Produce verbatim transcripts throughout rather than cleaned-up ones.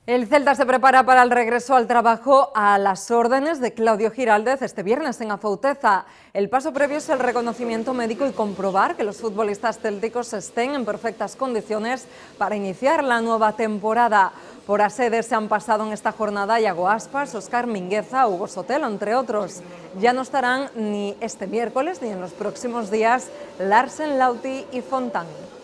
El Celta se prepara para el regreso al trabajo a las órdenes de Claudio Giraldez este viernes en Afouteza. El paso previo es el reconocimiento médico y comprobar que los futbolistas célticos estén en perfectas condiciones para iniciar la nueva temporada. Por A S E D se han pasado en esta jornada Iago Aspas, Óscar Mingueza, Hugo Sotelo, entre otros. Ya no estarán ni este miércoles ni en los próximos días Larsen, Lauti y Fontán.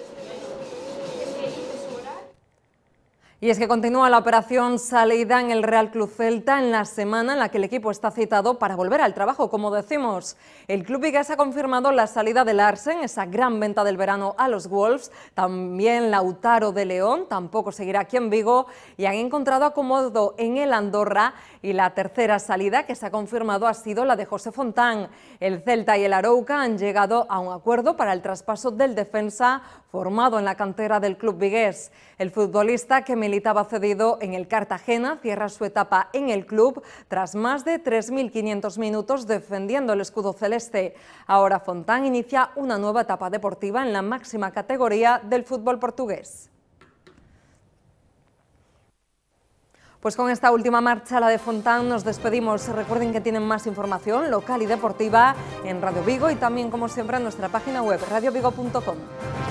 Y es que continúa la operación salida en el Real Club Celta en la semana en la que el equipo está citado para volver al trabajo, como decimos. El club vigués ha confirmado la salida de Larsen, esa gran venta del verano a los Wolves, también Lautaro de León, tampoco seguirá aquí en Vigo, y han encontrado acomodo en el Andorra, y la tercera salida que se ha confirmado ha sido la de José Fontán. El Celta y el Arouca han llegado a un acuerdo para el traspaso del defensa formado en la cantera del club vigués. El futbolista, que militaba cedido en el Cartagena, cierra su etapa en el club tras más de tres mil quinientos minutos defendiendo el escudo celeste. Ahora Fontán inicia una nueva etapa deportiva en la máxima categoría del fútbol portugués. Pues con esta última marcha, la de Fontán, nos despedimos. Recuerden que tienen más información local y deportiva en Radio Vigo y también, como siempre, en nuestra página web radio vigo punto com.